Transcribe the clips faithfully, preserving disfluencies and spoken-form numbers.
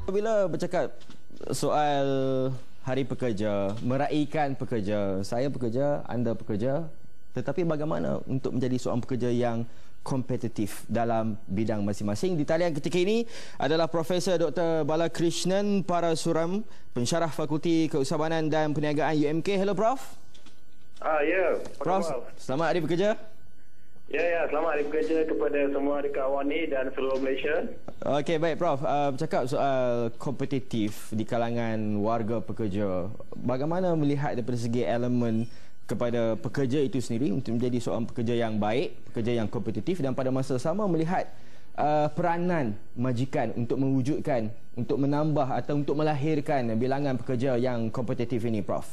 Bila bercakap soal Hari Pekerja, meraihkan pekerja, saya pekerja, anda pekerja, tetapi bagaimana untuk menjadi seorang pekerja yang kompetitif dalam bidang masing-masing? Di talian ketika ini adalah Profesor Doktor Balakrishnan Parasuram, pensyarah Fakulti Keusahabanan dan Perniagaan U M K. Hello Prof. Ah ya, Prof, selamat Hari Pekerja. Ya, ya, selamat Hari Pekerja kepada semua dekat Awani dan seluruh Malaysia. Okey, baik Prof. Uh, bercakap soal kompetitif di kalangan warga pekerja, bagaimana melihat daripada segi elemen kepada pekerja itu sendiri untuk menjadi seorang pekerja yang baik, pekerja yang kompetitif, dan pada masa sama melihat uh, peranan majikan untuk mewujudkan, untuk menambah atau untuk melahirkan bilangan pekerja yang kompetitif ini, Prof?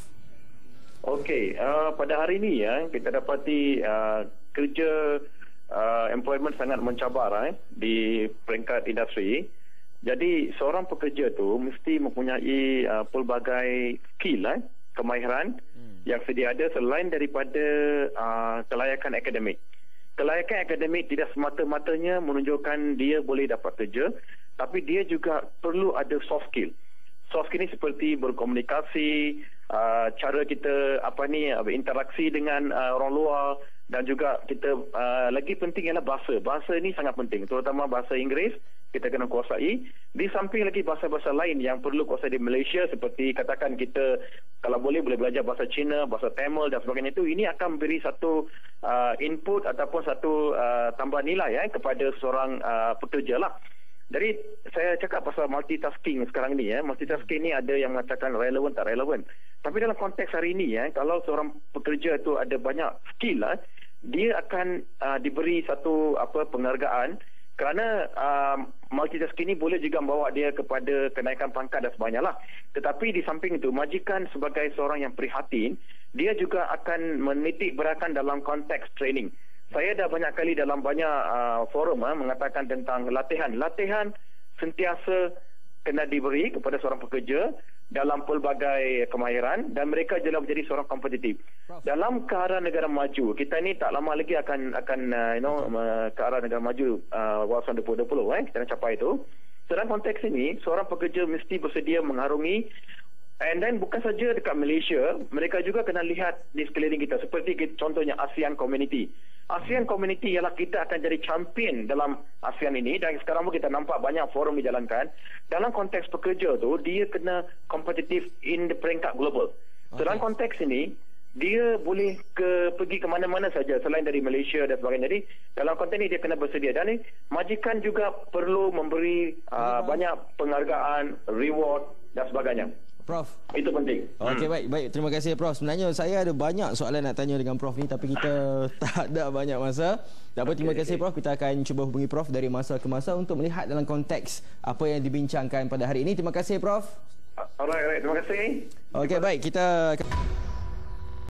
Okey, uh, pada hari ini ya, kita dapati uh, kerja uh, employment sangat mencabar eh, di peringkat industri. Jadi seorang pekerja tu mesti mempunyai uh, pelbagai skill, eh, kemahiran hmm. yang sedia ada selain daripada uh, kelayakan akademik. Kelayakan akademik tidak semata-matanya menunjukkan dia boleh dapat kerja, tapi dia juga perlu ada soft skill. Soft skill ni seperti berkomunikasi, uh, cara kita apa ni berinteraksi dengan uh, orang luar, dan juga kita uh, lagi penting ialah bahasa. Bahasa ini sangat penting, terutama bahasa Inggeris kita kena kuasai. Di samping lagi bahasa-bahasa lain yang perlu kuasai di Malaysia, seperti katakan kita kalau boleh boleh belajar bahasa Cina, bahasa Tamil dan sebagainya itu. Ini akan memberi satu uh, input ataupun satu uh, tambah nilai eh, kepada seorang uh, pekerja lah. Jadi saya cakap pasal multitasking sekarang ni ya. Multitasking ni ada yang mengatakan relevan tak relevan. Tapi dalam konteks hari ini ya, kalau seorang pekerja tu ada banyak skill lah, dia akan uh, diberi satu apa penghargaan, kerana uh, multitasking ini boleh juga membawa dia kepada kenaikan pangkat dan sebagainya lah. Tetapi di samping itu, majikan sebagai seorang yang prihatin, dia juga akan menitik beratkan dalam konteks training. Saya dah banyak kali dalam banyak uh, forum uh, mengatakan tentang latihan. Latihan sentiasa kena diberi kepada seorang pekerja dalam pelbagai kemahiran, dan mereka jelas menjadi seorang kompetitif. Prof. Dalam ke arah negara maju, kita ni tak lama lagi akan akan uh, you know uh, ke arah negara maju uh, wawasan dua ribu dua puluh eh kita nak capai itu. Dalam konteks ini, seorang pekerja mesti bersedia mengharungi. And then bukan saja dekat Malaysia, mereka juga kena lihat di sekeliling kita. Seperti contohnya ASEAN Community. ASEAN Community ialah kita akan jadi champion dalam ASEAN ini, dan sekarang pun kita nampak banyak forum dijalankan. Dalam konteks pekerja tu, dia kena kompetitif in the peringkat global. Okay. So, dalam konteks ini, dia boleh ke pergi ke mana-mana saja selain dari Malaysia dan sebagainya. Jadi dalam konteks ini dia kena bersedia, dan ni majikan juga perlu memberi uh, banyak penghargaan, reward dan sebagainya. Prof, itu penting. Okey, baik, baik. Terima kasih Prof. Sebenarnya saya ada banyak soalan nak tanya dengan Prof ni, tapi kita tak ada banyak masa. Tak apa, terima kasih Prof. Kita akan cuba hubungi Prof dari masa ke masa untuk melihat dalam konteks apa yang dibincangkan pada hari ini. Terima kasih Prof. Alright, alright. Terima kasih. Okey, baik. Kita